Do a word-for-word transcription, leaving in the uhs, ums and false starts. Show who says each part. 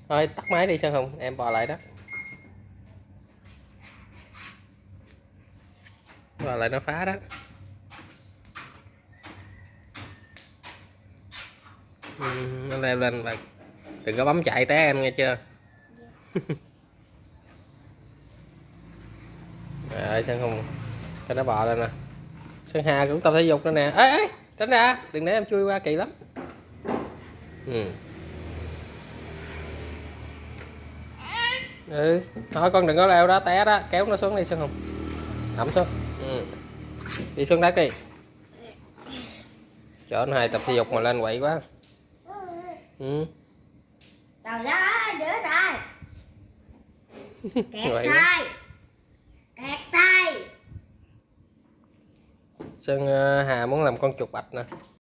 Speaker 1: Thôi tắt máy đi Sơn Hùng, em bò lại đó. Bò lại nó phá đó. Ừ, nó leo lên bạn. Đừng có bấm chạy té em nghe chưa. Rồi Sơn Hùng cho nó bò lên nè. Sơn Hà cũng tập thể dục nữa nè. Ê ê, tránh ra, đừng để em chui qua kỳ lắm. Ừ. Ừ, thôi con đừng có leo đó, té đó, kéo nó xuống đi Sơn Hùng. Ẩm xuống. Ừ. Đi xuống đất đi. Cho anh hai tập thể dục mà lên quậy quá. Ừ.
Speaker 2: Trời ơi, đứa rồi. Kẹt
Speaker 1: Quậy
Speaker 2: tay. Kẹt tay.
Speaker 1: Sơn Hà muốn làm con chuột bạch nè.